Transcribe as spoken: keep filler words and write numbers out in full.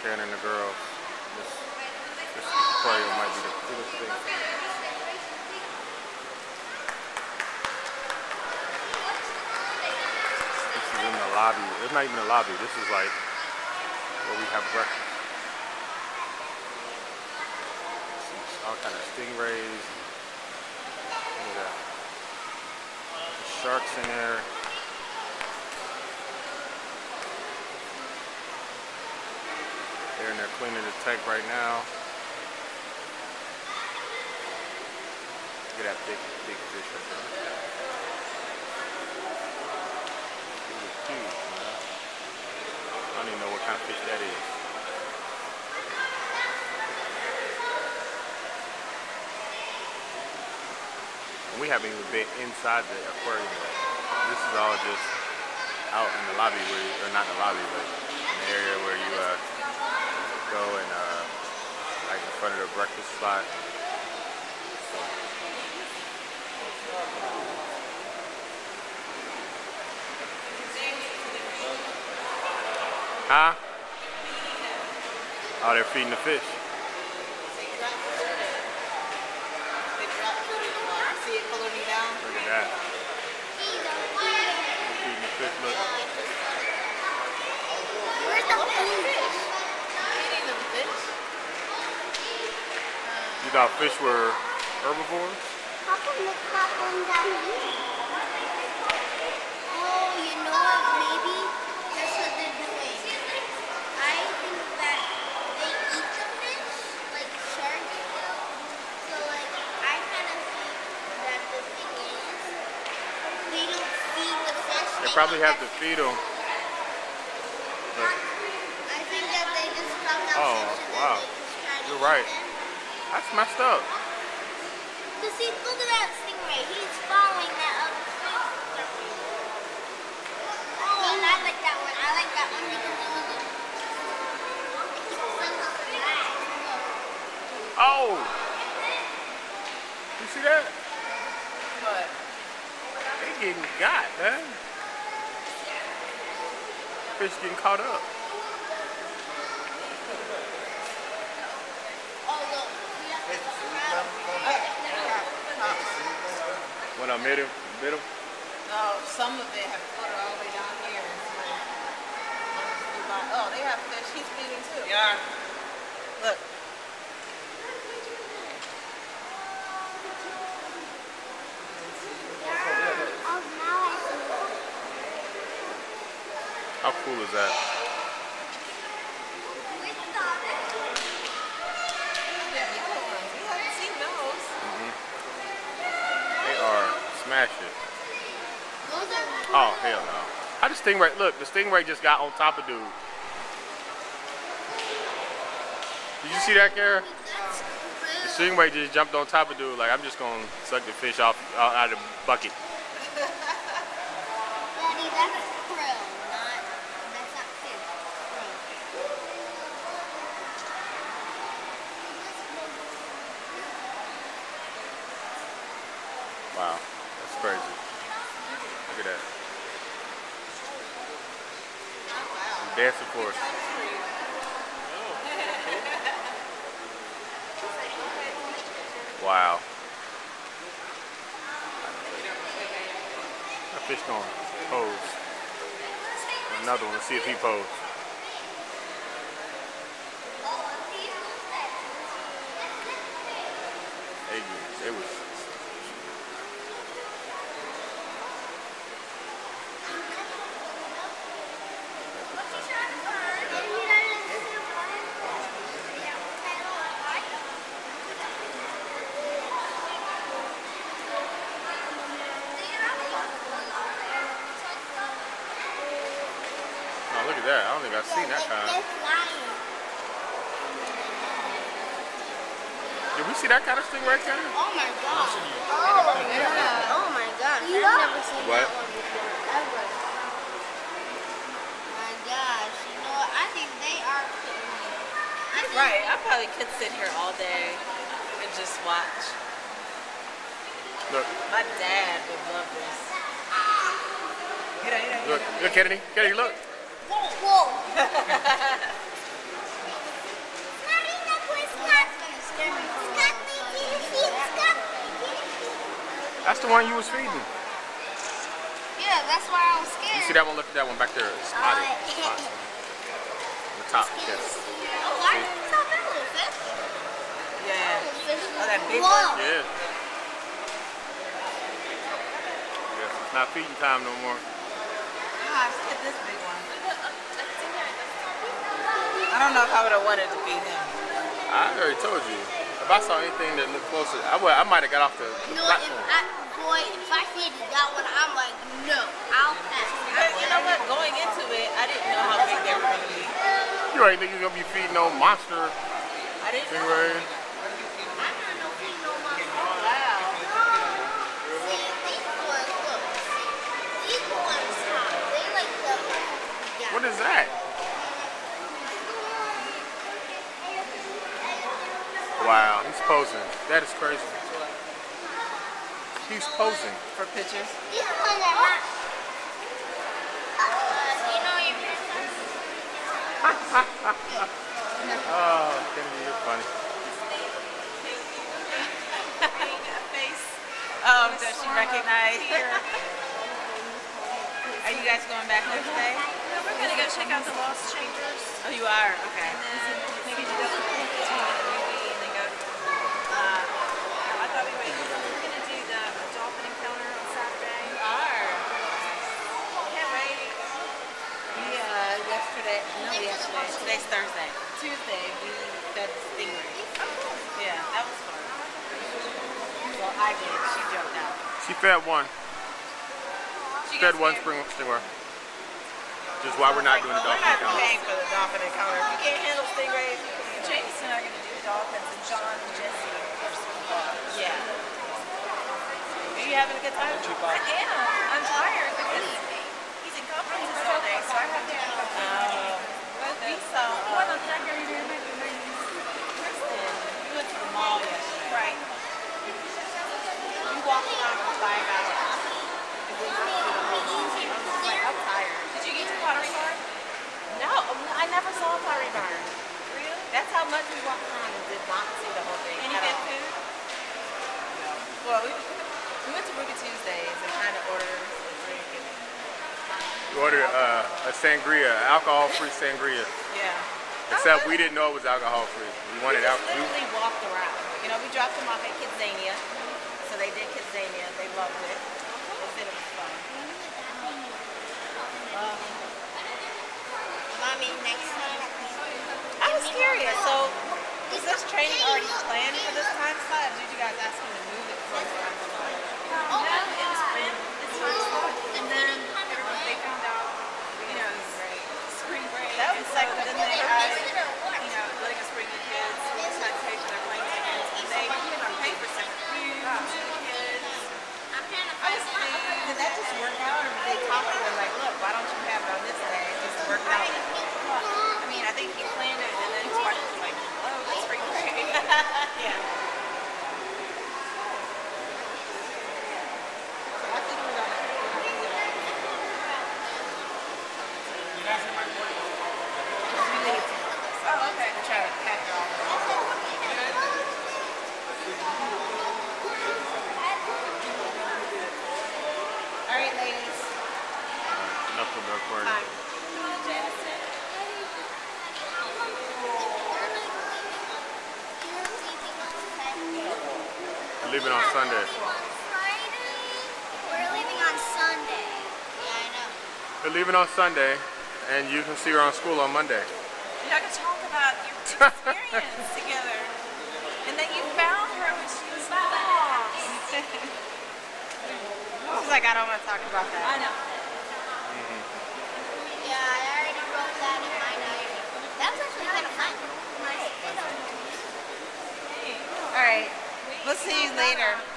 Karyn and the girls. This, this aquarium might be the coolest thing. This is in the lobby. It's not even a lobby. This is like where we have breakfast. See all kind of stingrays. Look at that. Sharks in there. They're in there cleaning the tank right now. Look at that big, big fish up there. It was huge, man. I don't even know what kind of fish that is. And we haven't even been inside the aquarium yet. This is all just out in the lobby, where you, or not in the lobby, but in the area where you uh, go and uh, like in front of the breakfast spot. So. Huh? Oh, they're feeding the fish. They drop food in the water. See it floating down? Look at that. They're feeding the fish, look. Where's the fish? Feeding them fish? You thought fish were herbivores? How come the cop on down here? Oh, you know what? Maybe that's what they're doing. I think that they eat the fish, like sharks do. So, like, I kind of think that the thing is, they don't feed the fish. They probably have to feed them. But, I think that they just found out oh, fish and wow. then they just try to You're eat right. them. That's messed up. Cause see, look at that stingray. He's following that other fish. Oh, and I like that one. I like that one because it was a... Oh! You see that? What? They getting got, man. Fish getting caught up. When I made him, made him. No, some of it have floated all the way down here. Oh, they have fish. He's feeding too. Yeah. Look. How cool is that? Smash it. Oh, hell no. How the stingray, look, the stingray just got on top of dude. Did you see that, Karyn? The stingray just jumped on top of dude. Like, I'm just going to suck the fish off out of the bucket. Daddy, that's krill, not, that's not fish. Wow. That's crazy. Look at that. I'm dancing for us. Wow. That fish gonna pose. Another one. Let's see if he poses. It was. Look at that. I don't think I've seen that kind. Did we see that kind of stingray, Karyn? Oh my god. Oh, yeah. Oh my god. I've never seen what? that one before, ever. My gosh. You know what? I think they are cute. Right. I probably could sit here all day and just watch. Look. My dad would love this. Look, look, Kennedy. Kennedy, look. Whoa. the one you was feeding. Yeah, that's why I was You scared. see that one? Look at that one back there. Spotted. Spots. On the top, yes. Oh, why did you tell that little fish? Yeah. Fish. Oh, that big Whoa. one? Yeah. Yes, it's not feeding time no more. Ah, let's get this big one. I don't know if I would have wanted to feed him. I already told you. If I saw anything that looked closer, I would. I might have got off the, the No, if platform. I, boy, if I feed that one, I'm like, no, I'll pass. But you know what? Going into it, I didn't know how big they were going to be. You ain't think you're gonna be feeding no monster I didn't know. stingray. I'm not no feed no monster. Wow. See, these ones, look. These ones, they like the, yeah. What is that? Wow, he's posing. That is crazy. He's posing. For pictures. These ones are hot. Uh, do you know your princess? Oh, Kennedy, you're funny. Um, does she recognize? Are you guys going back next day? No, we're gonna go check out the Lost Chambers. Oh, you are? Okay. And then maybe do the movie and then go. Uh, I thought we were, we're gonna do the dolphin encounter on Saturday. You are. Can't wait. We, uh, yesterday, no, yesterday, today's Thursday. Tuesday, we fed the stingray. Yeah, that was fun. Well, I did. She jumped out. She fed one. She Fed gets one scared. spring stingray. Just why we're not doing the We're dolphin not encounter. paying for the dolphin encounter. If you can't handle stingrays, you can't. James and I are gonna do the dolphins, and John and Jesse are some Yeah. Are you having a good time? I am. I'm tired because he's in conferences all day, so I have to do Um, we saw one uh, on Saturday. Kristen. We went to the mall yesterday. Right. We walked around for five hours. And then we went to the mall. I was like, I'm tired. Did you get to Pottery Barn? No, I never saw Pottery Barn. Really? That's how much we walked around and did not see the whole thing. Any at good all. food? Well, we, we went to Ruby Tuesdays and kind of ordered a drink. And, We ordered uh, a sangria, alcohol-free sangria. yeah. Except we didn't know it was alcohol-free. We wanted We just alcohol. literally walked around. You know, we dropped them off at Kidzania. So they did Kidzania. They loved it. They said it was fun. Um, Mommy, next time. I was curious. So, was this training already planned for this time slot? Or did you guys ask him to move it for this time slot? Oh, no, it was when it's time slot, and then everyone, they found out, you know, spring break. That was and like so the then they thing. asked, you know, letting us bring the kids, we just had to pay for their plane tickets, and they pay for separate food for the kids. I was Did that just work out, or did they talk to them like, look, why don't you have it on this day? It just worked out. I mean, I think he planned it, and then his wife was like, oh, that's spring break. Yeah. So I think we're gonna. We leave. Oh, okay. We're trying to pack it all. All right, ladies. Enough of the aquarium. Time. We're leaving on Sunday. Friday? We're leaving on Sunday. Yeah, I know. We're leaving on Sunday, and you can see her on school on Monday. Y'all can talk about your experience together, and that you found her when she was lost. I was like, I don't want to talk about that. I know. Yeah, I already wrote that in my diary. That was actually kind of fun. All right. We'll see you later.